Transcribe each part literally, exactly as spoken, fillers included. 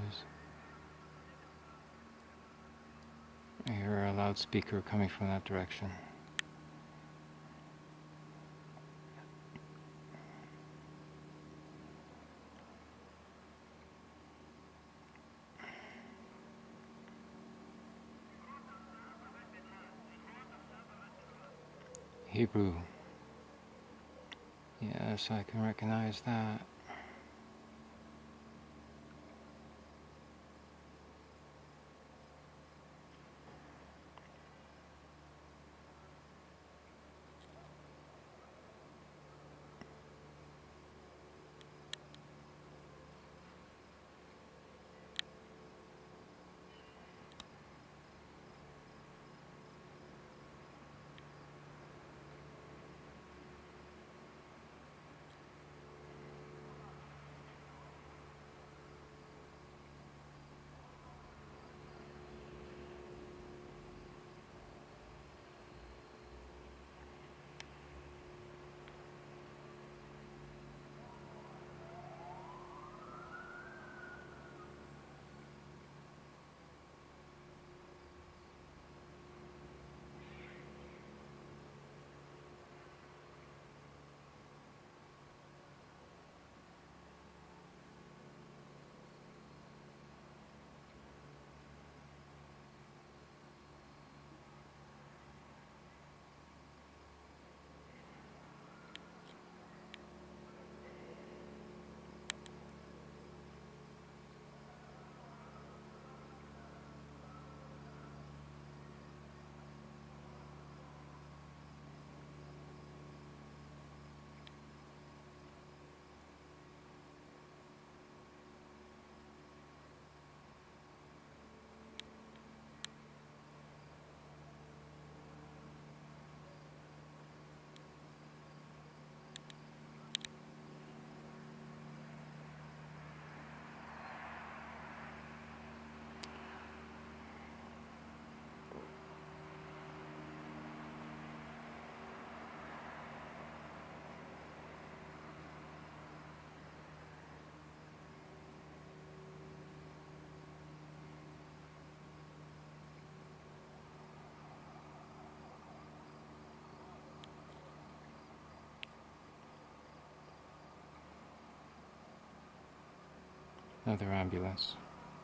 is. I hear a loudspeaker coming from that direction. Hebrew. Yes, I can recognize that. Another ambulance.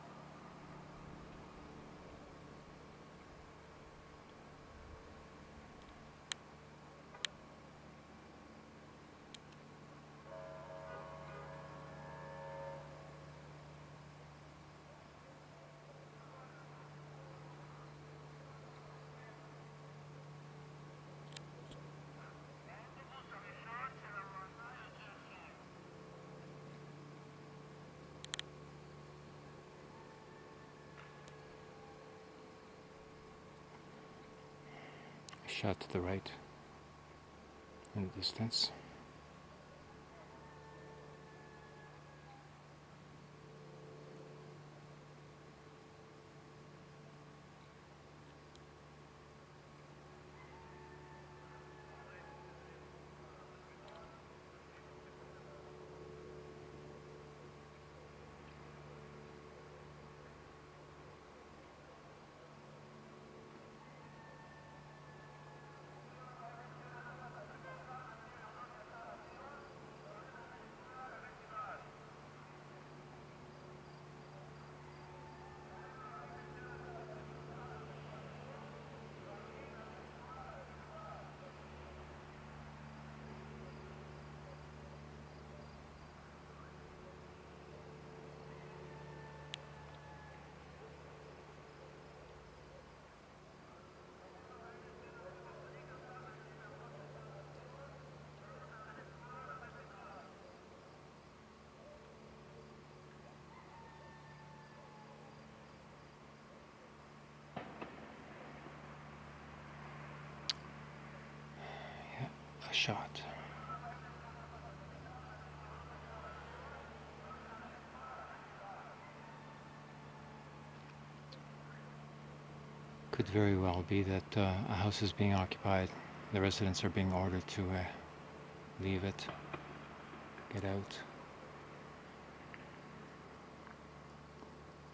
Shot to the right in the distance. A shot. Could very well be that uh, a house is being occupied. The residents are being ordered to uh, leave it, get out.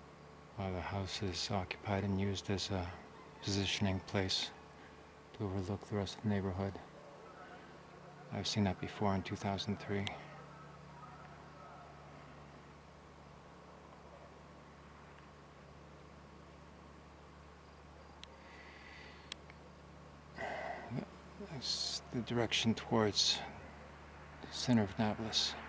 Uh, the house is occupied and used as a positioning place to overlook the rest of the neighborhood. I've seen that before in two thousand three. That's the direction towards the center of Nablus.